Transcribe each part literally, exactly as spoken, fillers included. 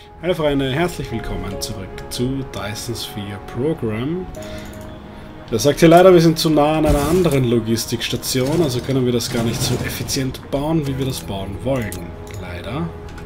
Hallo Freunde, herzlich willkommen zurück zu Dyson Sphere Program. Der sagt hier leider, wir sind zu nah an einer anderen Logistikstation, also können wir das gar nicht so effizient bauen, wie wir das bauen wollen. Leider.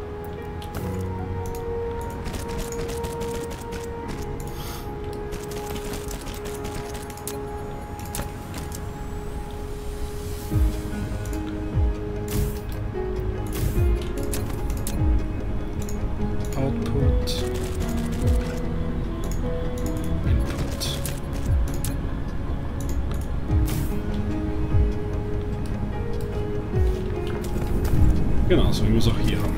Genau, so wie wir es auch hier haben.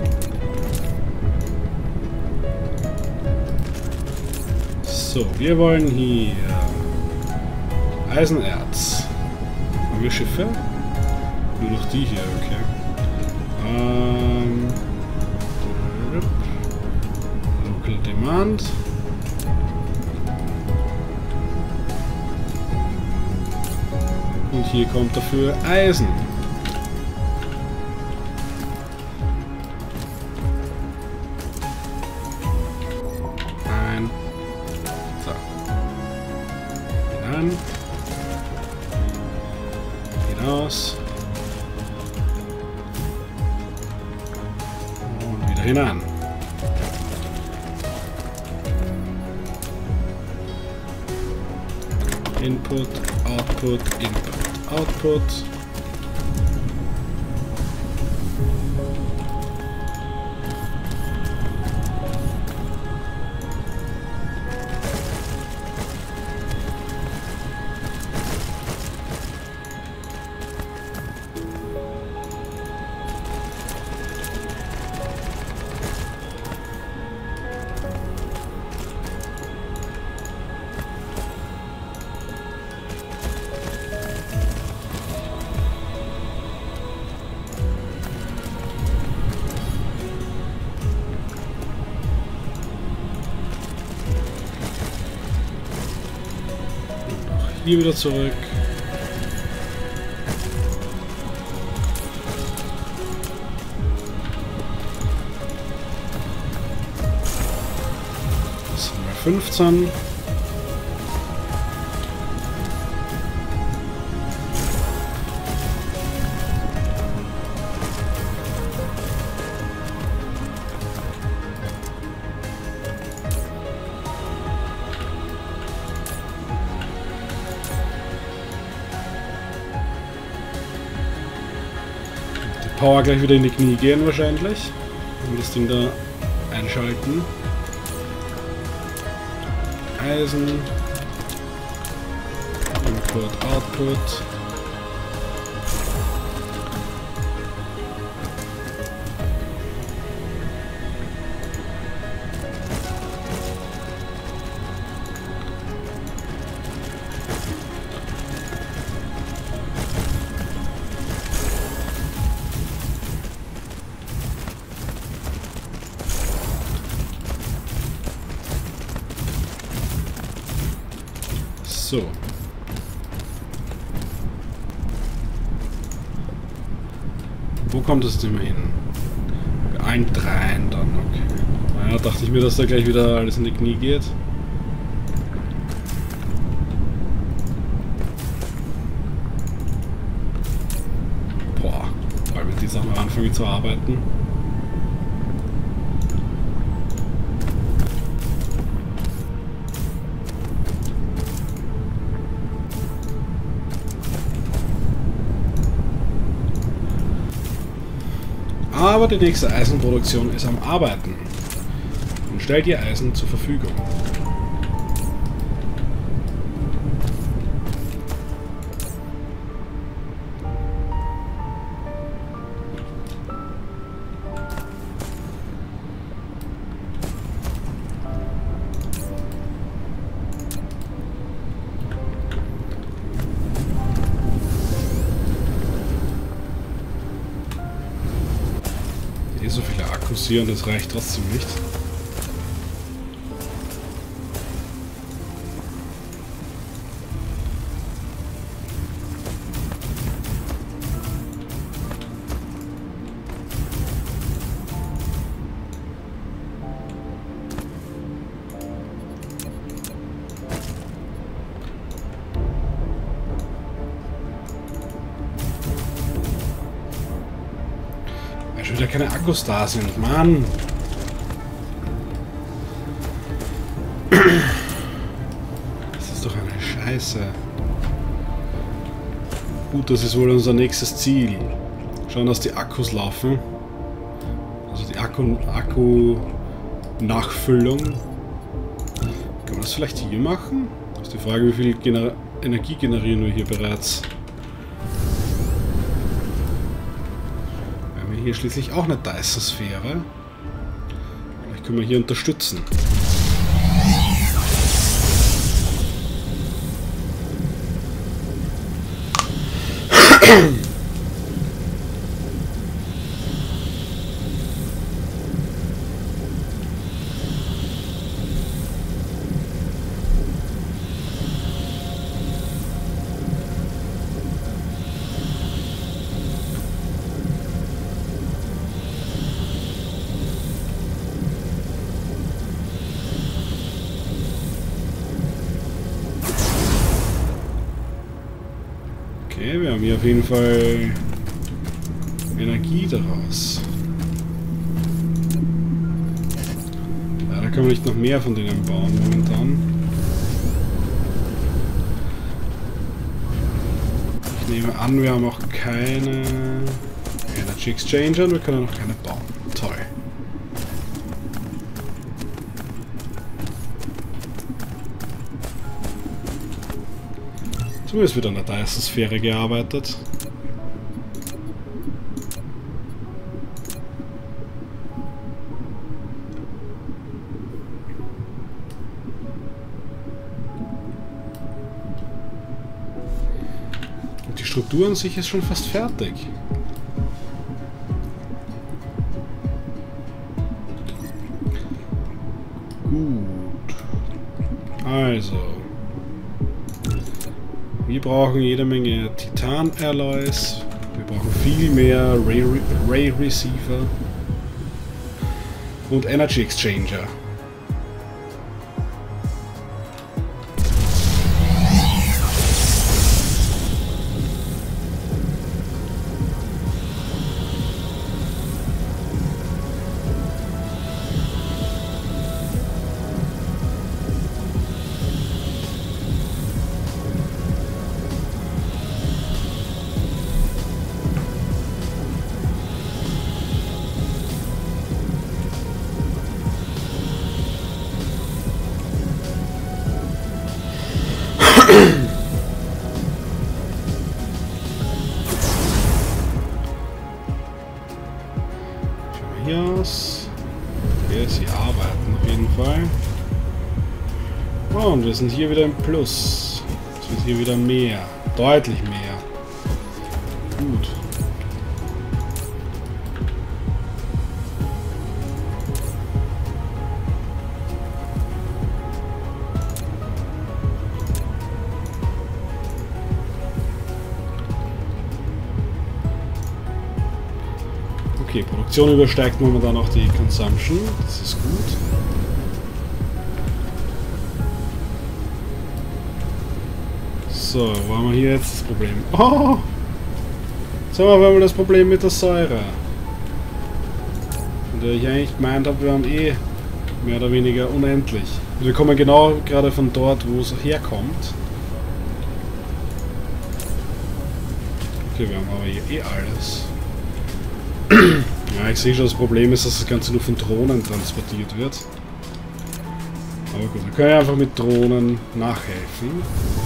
So, wir wollen hier Eisenerz. Haben wir Schiffe? Nur noch die hier, okay. Ähm, Local Demand. Und hier kommt dafür Eisen. Hinaus. Und wieder hinein. Input, Output, Input, Output. Hier wieder zurück. Das sind wir fünfzehn. Power gleich wieder in die Knie gehen wahrscheinlich. Und das Ding da einschalten. Eisen. Input, Output. So. Wo kommt es denn hin? Ein dreien dann, okay. Ja, dachte ich mir, dass da gleich wieder alles in die Knie geht. Boah, weil mit die Sachen anfangen zu arbeiten. Aber die nächste Eisenproduktion ist am Arbeiten und stellt ihr Eisen zur Verfügung. So viele Akkus hier und das reicht trotzdem nicht. keine Akkus da sind. Mann! Das ist doch eine Scheiße. Gut, das ist wohl unser nächstes Ziel. Schauen, dass die Akkus laufen. Also die Akku, Akku-Nachfüllung. Kann man das vielleicht hier machen? Das ist die Frage, wie viel Gener Energie generieren wir hier bereits. Wir haben hier schließlich auch eine Dyson-Sphäre. Vielleicht können wir hier unterstützen. Okay, wir haben hier auf jeden Fall Energie daraus. Ja, da können wir nicht noch mehr von denen bauen momentan. Ich nehme an, wir haben auch keine Energy Exchanger und wir können noch keine bauen. Toll. Zumindest wird an der Dyson-Sphäre gearbeitet. Und die Struktur an sich ist schon fast fertig. Gut. Also. Wir brauchen jede Menge Titan-Alloys. Wir brauchen viel mehr Ray-Receiver. Und Energy Exchanger. Okay, sie arbeiten auf jeden Fall. Oh, und wir sind hier wieder im Plus. Es wird hier wieder mehr. Deutlich mehr. Gut. Okay, Produktion übersteigt momentan auch die Consumption. Das ist gut. So, wo haben wir hier jetzt das Problem? Oh! Jetzt haben wir auf einmal das Problem mit der Säure. Von der ich eigentlich gemeint habe, wir haben eh mehr oder weniger unendlich. Also wir kommen genau gerade von dort, wo es herkommt. Okay, wir haben aber hier eh alles. Ja, ich sehe schon, das Problem ist, dass das Ganze nur von Drohnen transportiert wird. Aber gut, wir können ja einfach mit Drohnen nachhelfen.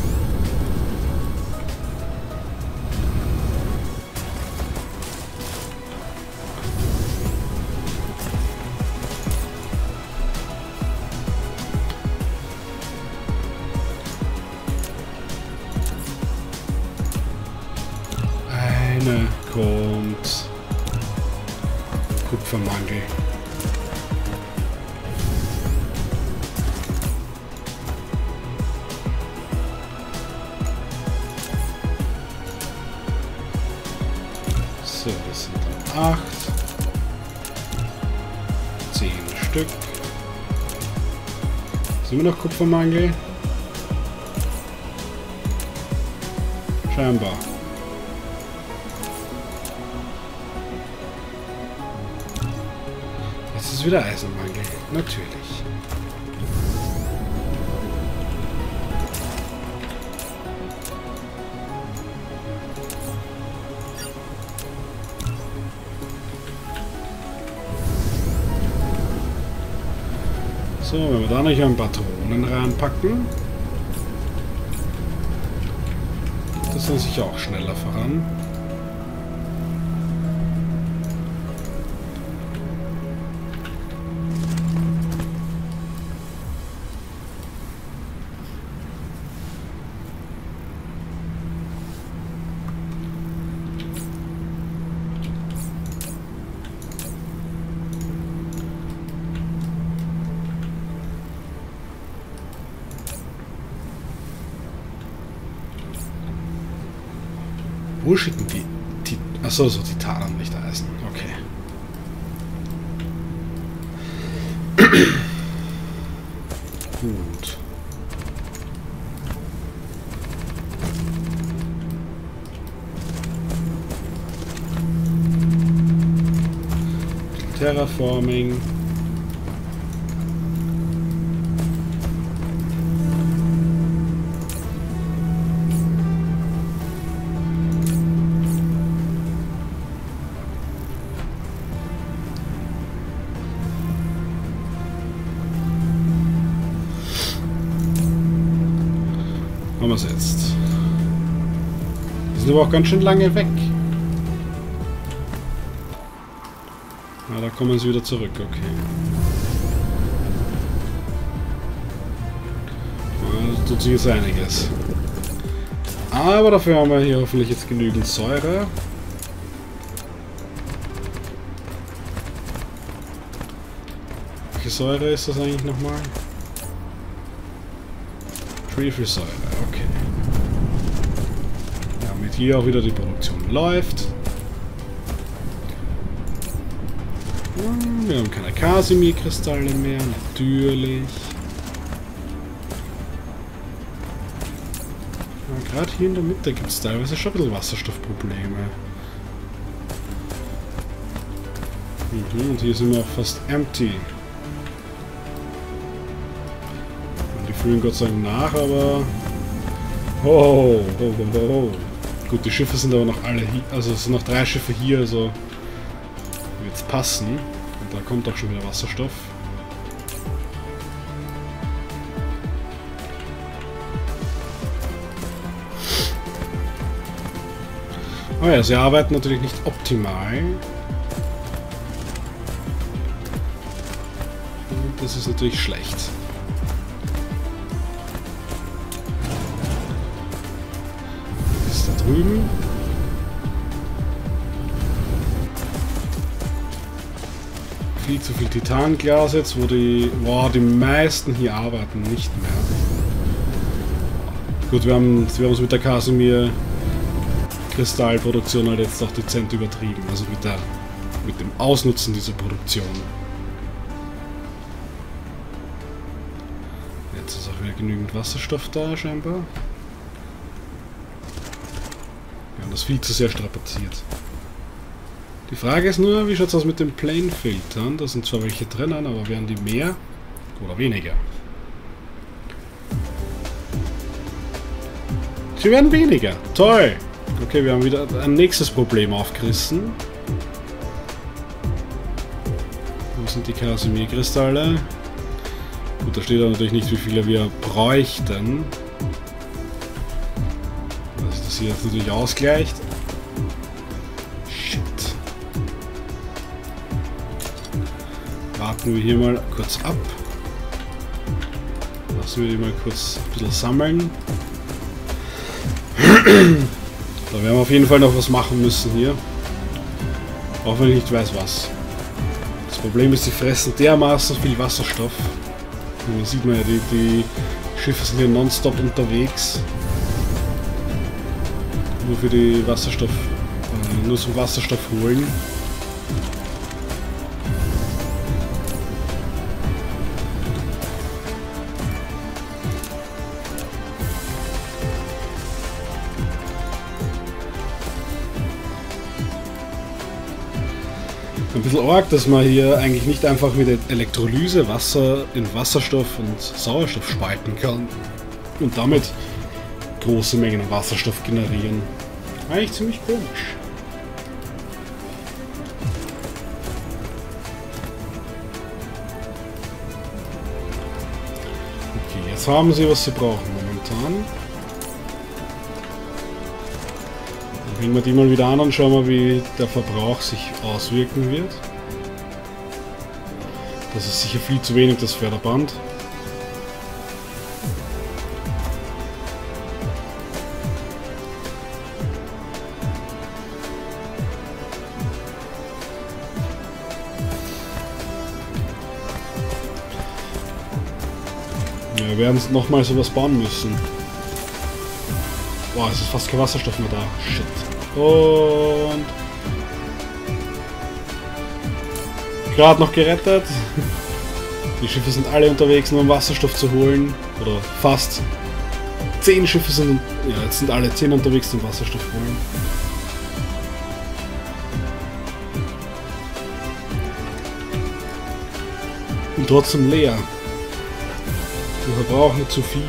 Eine kommt. Kupfermangel. So, das sind dann acht. Zehn Stück. Sind wir noch Kupfermangel? Scheinbar. ist wieder Eisenmangel. Natürlich. So, wenn wir da noch ein paar Patronen reinpacken, das ist sicher auch schneller voran. Wo schicken die? die Achso, so Titanen, nicht Eisen. Okay. Gut. Terraforming. Haben wir es jetzt. Die sind aber auch ganz schön lange weg. Ah, da kommen sie wieder zurück, okay. Da tut sich jetzt einiges. Aber dafür haben wir hier hoffentlich jetzt genügend Säure. Welche Säure ist das eigentlich nochmal? Trüffelsäure, okay. Damit hier auch wieder die Produktion läuft. Wir haben keine Kasimir-Kristalle mehr, natürlich. Ja, gerade hier in der Mitte gibt es teilweise schon ein bisschen Wasserstoffprobleme. Mhm, und hier sind wir auch fast empty. Und die füllen Gott sei Dank nach, aber... Oh, oh, oh, oh, oh. Gut, die Schiffe sind aber noch alle hier, also es sind noch drei Schiffe hier, also wird's passen. Und da kommt auch schon wieder Wasserstoff. Oh ja, sie arbeiten natürlich nicht optimal. Und das ist natürlich schlecht. Das ist da drüben. Viel zu viel Titanglas jetzt, wo die, wow, die meisten hier arbeiten nicht mehr. Gut, wir haben, wir haben es mit der Kasimir Kristallproduktion halt jetzt doch dezent übertrieben, also mit der, mit dem Ausnutzen dieser Produktion. Jetzt ist auch wieder genügend Wasserstoff da scheinbar. Wir haben das viel zu sehr strapaziert. Die Frage ist nur, wie schaut es aus mit den Plane-Filtern? Da sind zwar welche drinnen, aber werden die mehr oder weniger? Sie werden weniger. Toll! Okay, wir haben wieder ein nächstes Problem aufgerissen. Wo sind die Kasimir-Kristalle? Gut, da steht da natürlich nicht, wie viele wir bräuchten. Dass das hier jetzt natürlich ausgleicht. Shit. Warten wir hier mal kurz ab. Lassen wir die mal kurz ein bisschen sammeln. Da werden wir auf jeden Fall noch was machen müssen hier. Auch wenn ich nicht weiß was. Das Problem ist, sie fressen dermaßen viel Wasserstoff. Und da sieht man ja, die, die Schiffe sind hier nonstop unterwegs. Nur für die Wasserstoff, äh, nur zum Wasserstoff holen. Ein bisschen arg, dass man hier eigentlich nicht einfach mit der Elektrolyse Wasser in Wasserstoff und Sauerstoff spalten kann und damit große Mengen an Wasserstoff generieren. Eigentlich ziemlich komisch. Okay, jetzt haben sie, was sie brauchen momentan. Dann bringen wir die mal wieder an und schauen wir, wie der Verbrauch sich auswirken wird. Das ist sicher viel zu wenig, das Förderband. Ja, wir werden nochmal sowas bauen müssen. Boah, es ist fast kein Wasserstoff mehr da. Shit. Und... gerade noch gerettet. Die Schiffe sind alle unterwegs, nur um Wasserstoff zu holen. Oder fast. Zehn Schiffe sind... ja, jetzt sind alle zehn unterwegs, um Wasserstoff zu holen. Und trotzdem leer. Wir verbrauchen zu viel.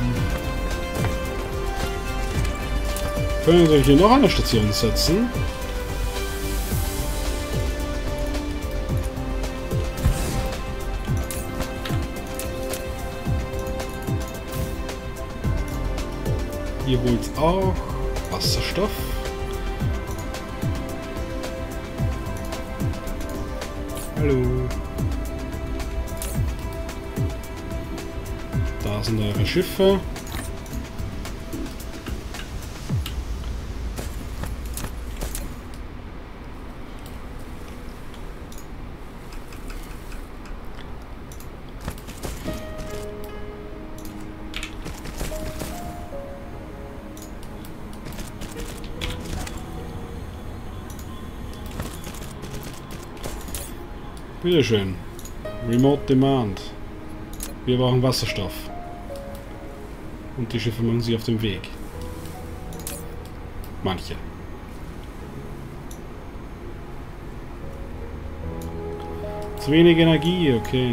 Können wir hier noch eine Station setzen? Ihr holt auch Wasserstoff. Hallo. Da sind eure Schiffe. Bitteschön. Remote Demand. Wir brauchen Wasserstoff. Und die Schiffe machen sich auf den Weg. Manche. Zu wenig Energie, okay.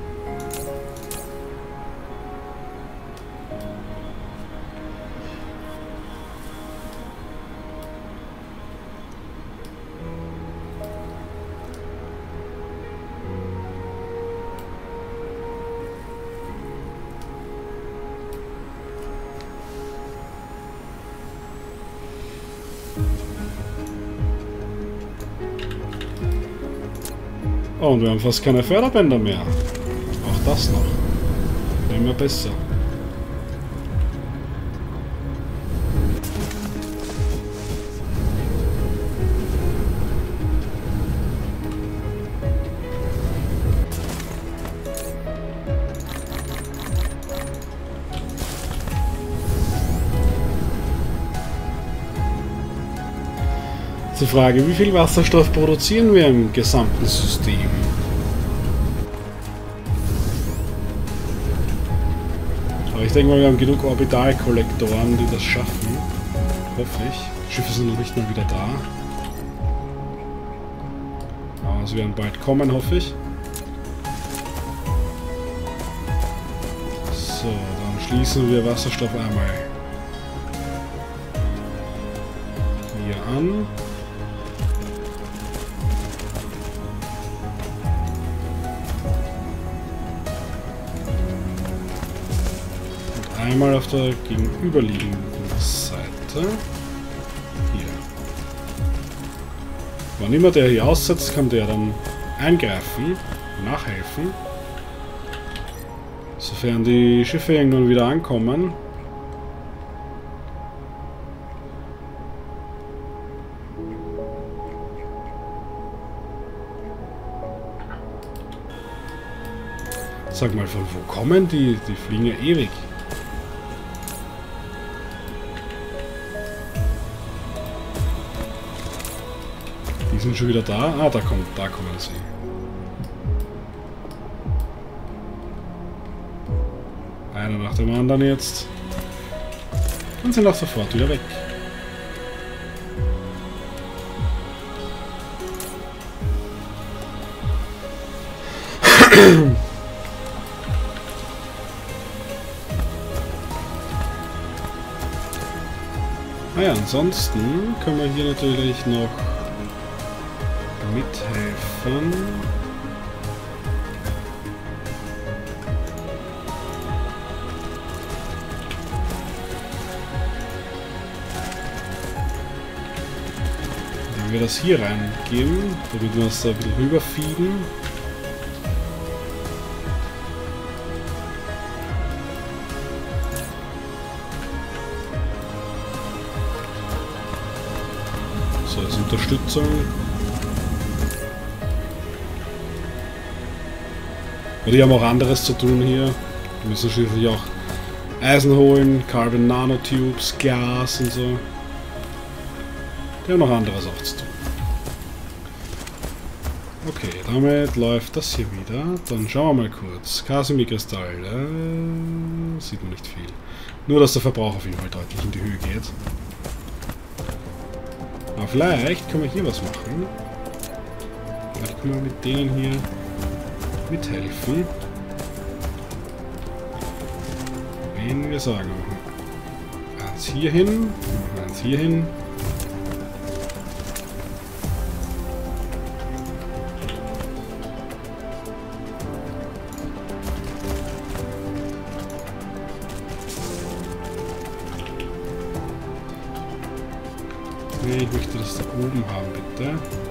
Oh, und wir haben fast keine Förderbänder mehr. Auch das noch. Immer besser. Die Frage, wie viel Wasserstoff produzieren wir im gesamten System? Aber ich denke mal, wir haben genug Orbitalkollektoren, die das schaffen. Hoffe ich. Die Schiffe sind noch nicht mal wieder da. Aber sie werden bald kommen, hoffe ich. So, dann schließen wir Wasserstoff einmal hier an. Einmal auf der gegenüberliegenden Seite. Hier. Wann immer der hier aussetzt, kann der dann eingreifen, nachhelfen. Sofern die Schiffe irgendwann wieder ankommen. Sag mal, von wo kommen die? Die fliegen ja ewig. Die sind schon wieder da. Ah, da kommt, da kommen sie. Einer nach dem anderen jetzt. Und sind auch sofort wieder weg. Ah ja, ansonsten können wir hier natürlich noch mithelfen. Wenn wir das hier reingeben, damit wir es da ein bisschen rüberfieden. So, als Unterstützung. Aber die haben auch anderes zu tun hier. Wir müssen schließlich auch Eisen holen, Carbon Nanotubes, Gas und so. Die haben noch anderes auch zu tun. Okay, damit läuft das hier wieder. Dann schauen wir mal kurz. Kasimi-Kristall. Äh, sieht man nicht viel. Nur, dass der Verbrauch auf jeden Fall deutlich in die Höhe geht. Aber vielleicht können wir hier was machen. Vielleicht können wir mit denen hier mithelfen. Wenn wir sagen, eins hier hin, eins hier hin. Nee, ich möchte das da oben haben, bitte.